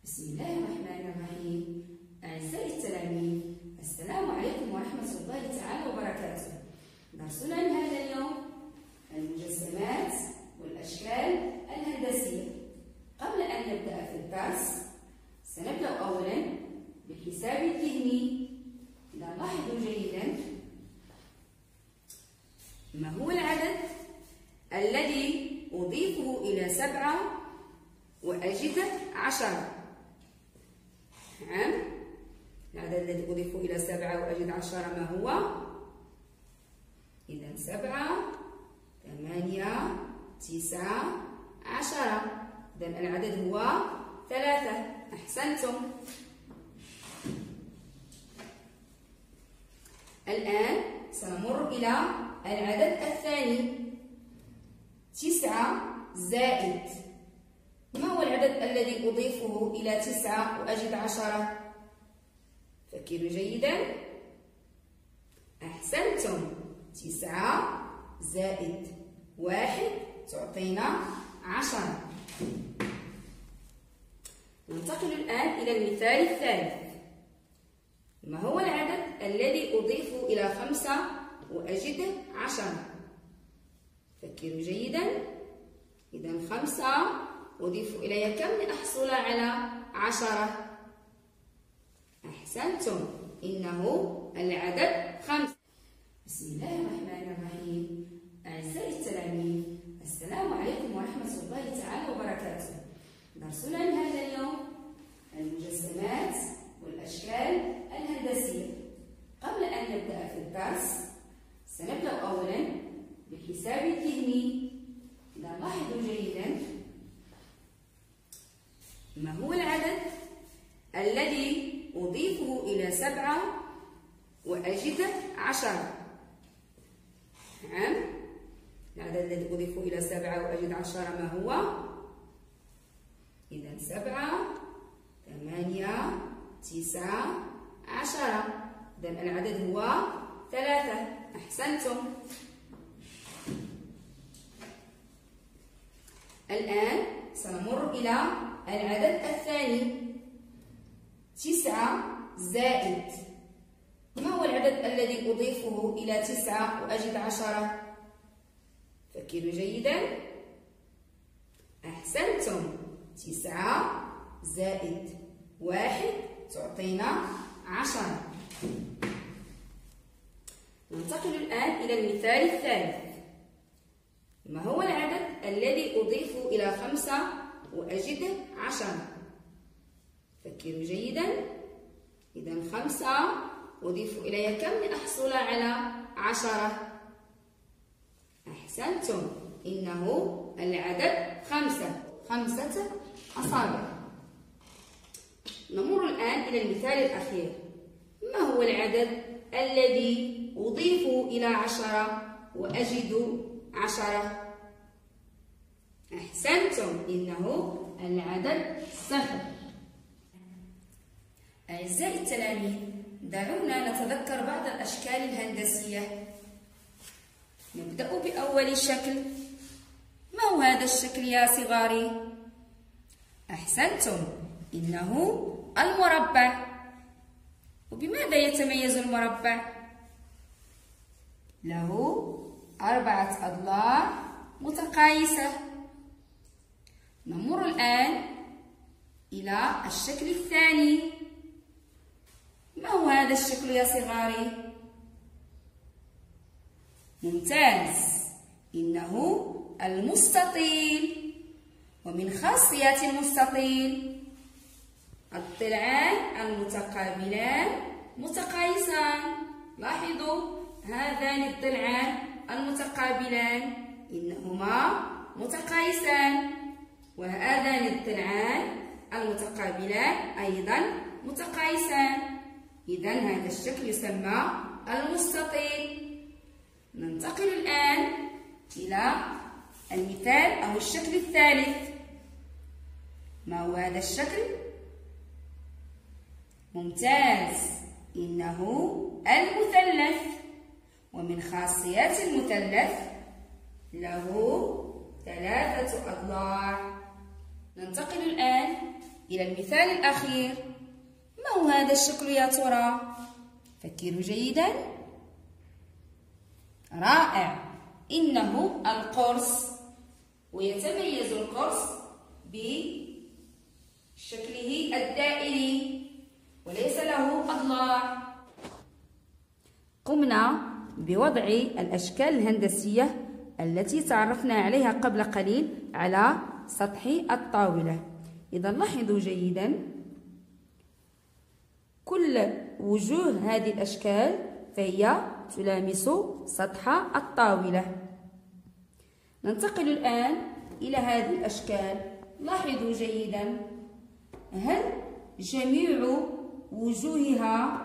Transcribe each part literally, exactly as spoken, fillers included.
بسم الله الرحمن الرحيم. أعزائي التلاميذ، السلام عليكم ورحمة الله تعالى وبركاته. درسنا لهذا اليوم المجسمات والأشكال الهندسية. قبل أن نبدأ في الدرس سنبدأ أولا بالحساب الذهني. إذا لاحظوا جيدا، ما هو العدد الذي أضيفه إلى سبعة وأجد عشرة؟ نعم، العدد الذي أضيفه إلى سبعة وأجد عشرة ما هو؟ إذا سبعة، ثمانية، تسعة، عشرة. إذا العدد هو ثلاثة. أحسنتم. الآن سنمر إلى العدد الثاني، تسعة زائد. ما هو العدد الذي أضيفه إلى تسعة وأجد عشرة؟ فكروا جيدا. أحسنتم. تسعة زائد واحد تعطينا عشرة. ننتقل الآن إلى المثال الثالث. ما هو العدد الذي أضيف إلى خمسة وأجد عشرة؟ فكروا جيدا. إذا خمسة أضيف إليها كم لأحصل على عشرة؟ أحسنتم، إنه العدد خمسة. بسم الله الرحمن الرحيم. أعزائي التلاميذ، السلام عليكم ورحمة الله تعالى وبركاته. درسنا لهذا اليوم المجسمات والأشكال الهندسية. قبل أن نبدأ في الدرس سنبدأ أولا بالحساب الذهني. إذا لاحظوا جيدا، ما هو العدد الذي أضيفه إلى سبعة وأجد عشرة؟ نعم، العدد الذي أضيفه إلى سبعة وأجد عشرة ما هو؟ إذا سبعة، ثمانية، تسعة، عشرة. إذا العدد هو ثلاثة. أحسنتم. الآن سنمر إلى العدد الثاني، تسعة زائد. ما هو العدد الذي أضيفه إلى تسعة وأجد عشرة؟ فكروا جيدا. أحسنتم. تسعة زائد واحد تعطينا عشرة. ننتقل الآن إلى المثال الثالث. ما هو العدد الذي أضيف إلى خمسة وأجد عشرة؟ فكروا جيدا. إذا خمسة أضيف إليها كم لأحصل على عشرة؟ أحسنتم، إنه العدد خمسة، خمسة أصابع. نمر الآن إلى المثال الأخير. ما هو العدد الذي أضيف إلى عشرة وأجد عشرة؟ أحسنتم، إنه العدد صفر. أعزائي التلاميذ، دعونا نتذكر بعض الأشكال الهندسية. نبدأ بأول شكل. ما هو هذا الشكل يا صغاري؟ أحسنتم، إنه المربع. وبماذا يتميز المربع؟ له أربعة أضلاع متقايسة. نمر الآن إلى الشكل الثاني. ما هو هذا الشكل يا صغاري؟ ممتاز، إنه المستطيل. ومن خاصيات المستطيل الضلعان المتقابلان متقايسان. لاحظوا هذان الضلعان المتقابلان إنهما متقايسان، وهذان الضلعان المتقابلان أيضا متقايسان. إذن هذا الشكل يسمى المستطيل. ننتقل الآن إلى المثال أو الشكل الثالث. ما هو هذا الشكل؟ ممتاز، إنه المثلث. ومن خاصيات المثلث له ثلاثة أضلاع. ننتقل الآن إلى المثال الأخير. ما هو هذا الشكل يا ترى؟ فكروا جيدا. رائع، إنه القرص، ويتميز القرص بشكله الدائري وليس له أضلاع. قمنا بوضع الأشكال الهندسية التي تعرفنا عليها قبل قليل على سطح الطاولة. إذا لاحظوا جيدا كل وجوه هذه الأشكال فهي تلامس سطح الطاولة. ننتقل الآن إلى هذه الأشكال. لاحظوا جيدا، هل جميع وجوهها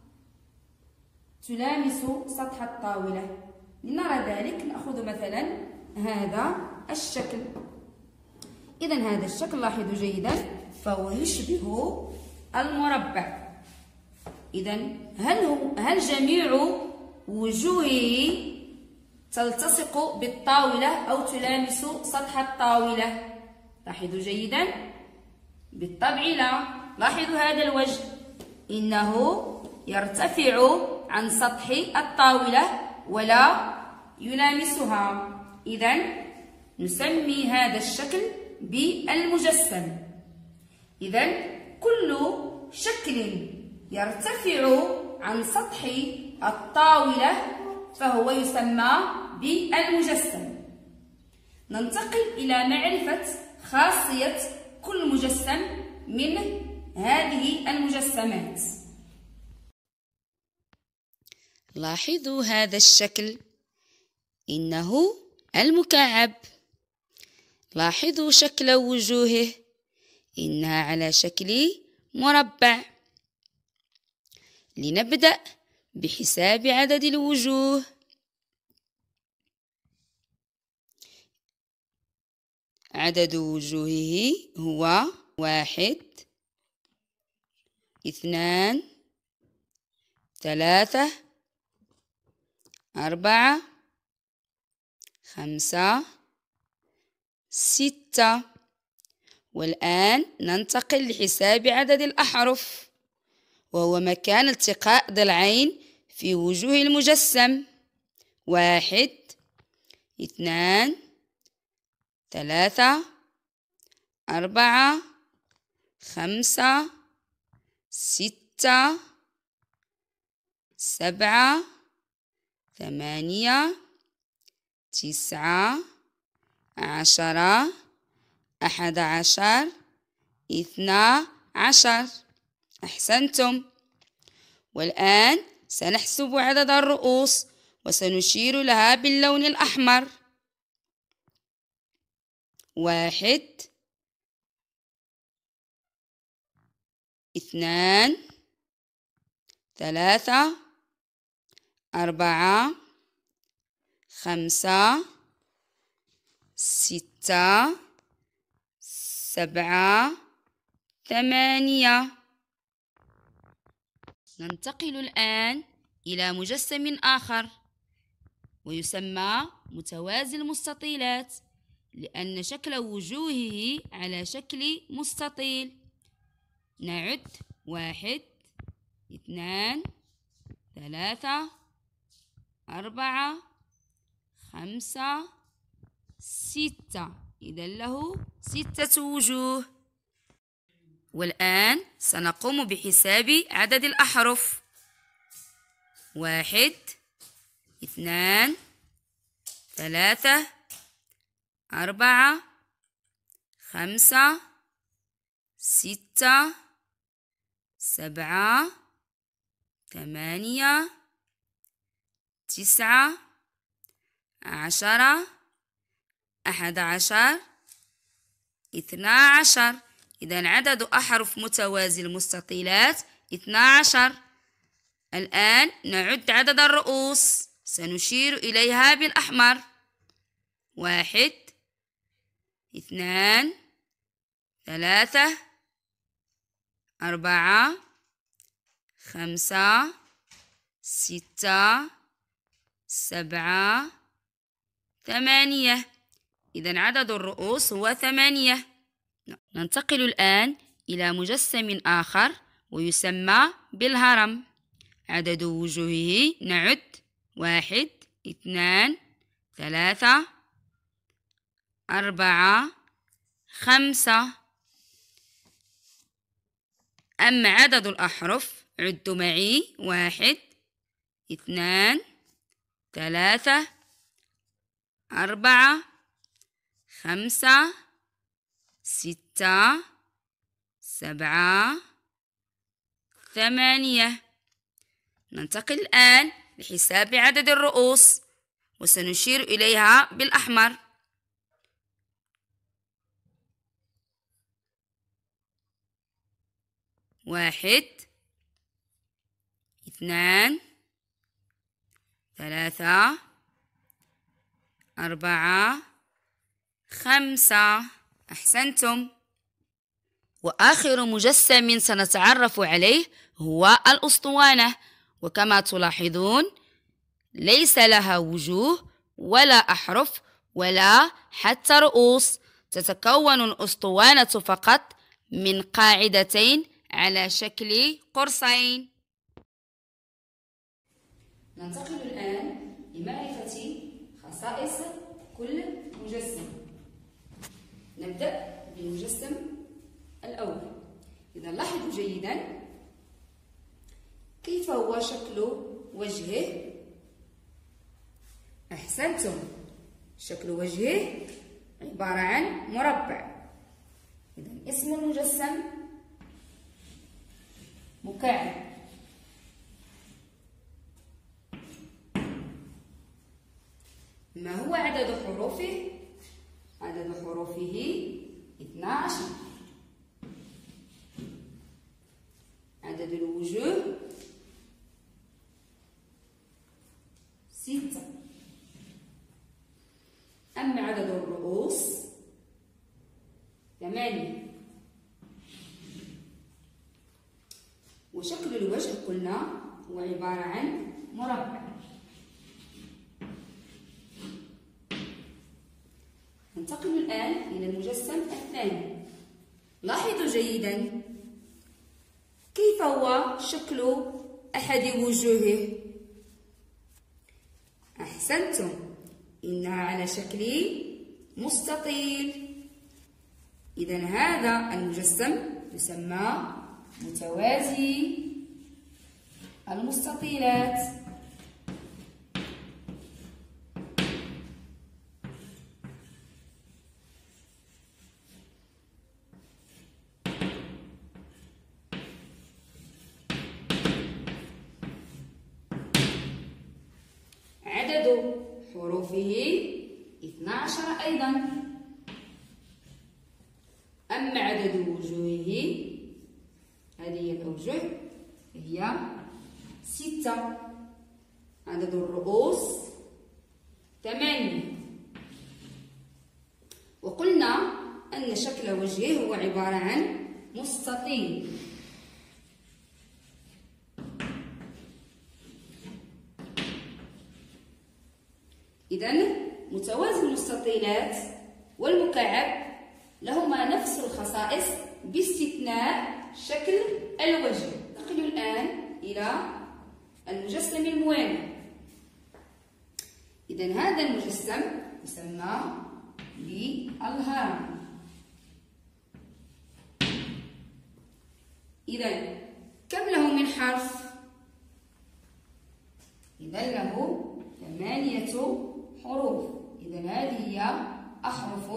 تلامس سطح الطاولة؟ لنرى ذلك نأخذ مثلا هذا الشكل. إذا هذا الشكل لاحظوا جيدا فهو يشبه المربع. إذا هل هو هل جميع وجوهه تلتصق بالطاولة أو تلامس سطح الطاولة؟ لاحظوا جيدا، بالطبع لا. لاحظوا هذا الوجه، إنه يرتفع عن سطح الطاولة ولا يلامسها. إذا نسمي هذا الشكل بالمجسم. إذا كل شكل يرتفع عن سطح الطاولة فهو يسمى بالمجسم. ننتقل إلى معرفة خاصية كل مجسم من هذه المجسمات. لاحظوا هذا الشكل، إنه المكعب. لاحظوا شكل وجوهه، إنها على شكل مربع. لنبدأ بحساب عدد الوجوه. عدد وجوهه هو واحد، اثنان، ثلاثة، أربعة، خمسة، ستة. والآن ننتقل لحساب عدد الأحرف، وهو مكان التقاء ضلعين في وجوه المجسم. واحد، اثنان، ثلاثة، أربعة، خمسة، ستة، سبعة، ثمانية، تسعة، عشرة، أحد عشر، اثنا عشر. أحسنتم. والآن سنحسب عدد الرؤوس وسنشير لها باللون الأحمر. واحد، اثنان، ثلاثة، أربعة، خمسة، ستة، سبعة، ثمانية. ننتقل الآن إلى مجسم آخر ويسمى متوازي المستطيلات، لأن شكل وجوهه على شكل مستطيل. نعد: واحد، اثنان، ثلاثة، أربعة، خمسة، ستة. إذا له ستة وجوه. والآن سنقوم بحساب عدد الأحرف. واحد، اثنان، ثلاثة، أربعة، خمسة، ستة، سبعة، ثمانية، تسعة، عشرة، أحد عشر، اثنا عشر. إذا عدد أحرف متوازي المستطيلات اثنا عشر. الآن نعد عدد الرؤوس، سنشير إليها بالأحمر. واحد، اثنان، ثلاثة، أربعة، خمسة، ستة، سبعة، ثمانية. إذا عدد الرؤوس هو ثمانية. ننتقل الآن إلى مجسم آخر ويسمى بالهرم. عدد وجوهه نعد: واحد، اثنان، ثلاثة، أربعة، خمسة. أما عدد الأحرف عدوا معي: واحد، اثنان، ثلاثة، أربعة، خمسة، ستة، سبعة، ثمانية. ننتقل الآن لحساب عدد الرؤوس، وسنشير إليها بالأحمر. واحد، اثنان، ثلاثة، أربعة، خمسة. أحسنتم. وآخر مجسم سنتعرف عليه هو الأسطوانة، وكما تلاحظون ليس لها وجوه ولا أحرف ولا حتى رؤوس. تتكون الأسطوانة فقط من قاعدتين على شكل قرصين. ننتقل الآن لمعرفة خصائص كل مجسم. نبدأ بالمجسم الأول. إذا لاحظوا جيدا كيف هو شكل وجهه. أحسنتم، شكل وجهه عبارة عن مربع. إذا اسم المجسم مكعب. ما هو عدد حروفه؟ عدد حروفه اثنا عشر. عدد الوجوه ستة. أما عدد الرؤوس ثمانية. وشكل الوجه قلنا هو عبارة عن مربع. ننتقل الآن إلى المجسم الثاني. لاحظوا جيدا كيف هو شكل أحد وجوهه. أحسنتم، إنها على شكل مستطيل. إذا هذا المجسم يسمى متوازي المستطيلات. عدد حروفه اثنا عشر أيضا. أما عدد وجوهه، هذه الأوجه هي ستة. عدد الرؤوس ثمانية. وقلنا أن شكل وجهه هو عبارة عن مستطيل. إذن متوازي المستطيلات والمكعب لهما نفس الخصائص باستثناء شكل الوجه. ننتقل الآن إلى المجسم الموالي. إذن هذا المجسم يسمى بالهرم. إذن كم له من حرف؟ إذن له ثمانية حروف. إذن هذه هي أحرف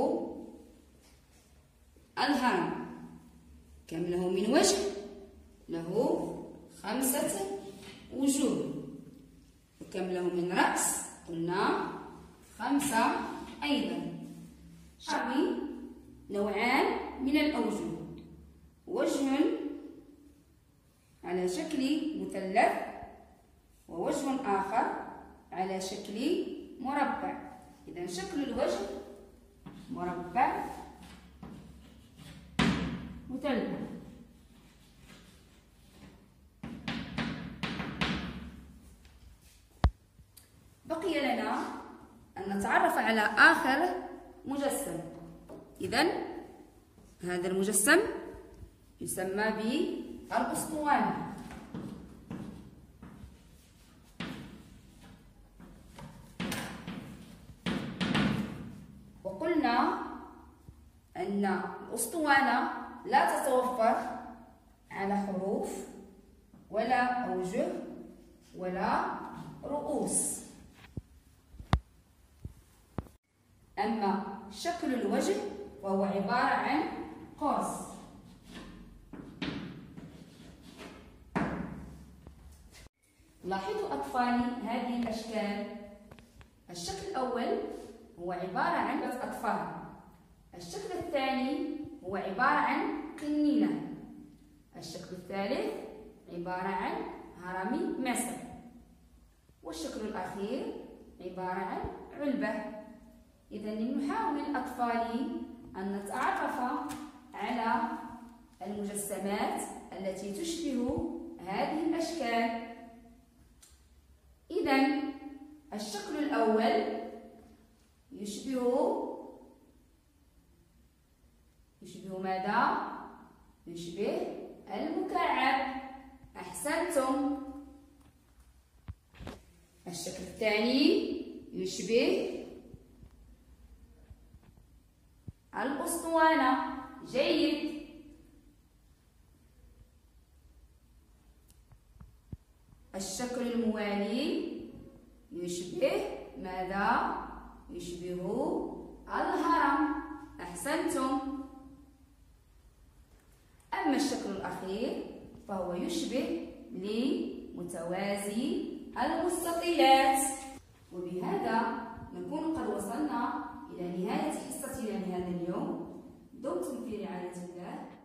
الهرم. كم له من وجه؟ له خمسة وجوه. وكم له من رأس؟ قلنا خمسة أيضا. شعبي نوعان من الأوجه: وجه على شكل مثلث، ووجه آخر على شكل مربع. إذا شكل الوجه مربع مثلث. بقي لنا أن نتعرف على آخر مجسم. إذا هذا المجسم يسمى بالأسطوانة. وقلنا أن الأسطوانة لا تتوفر على حروف ولا أوجه ولا رؤوس. أما شكل الوجه وهو عبارة عن قوس. لاحظوا أطفالي هذه الأشكال. الشكل الأول هو عبارة عن أطفال. الشكل الثاني هو عبارة عن قنينة. الشكل الثالث عبارة عن هرم مصر. والشكل الأخير عبارة عن علبة. إذا نحاول أطفالي أن نتعرف على المجسمات التي تشبه هذه الأشكال. إذا الشكل الأول يشبه يشبه ماذا؟ يشبه المكعب. أحسنتم. الشكل الثاني يشبه الأسطوانة. جيد. الشكل الموالي يشبه ماذا؟ يشبه الهرم. أحسنتم. أما الشكل الأخير فهو يشبه لمتوازي المستطيلات. وبهذا نكون قد وصلنا إلى نهاية حصتنا لهذا اليوم. دمتم في رعاية الله.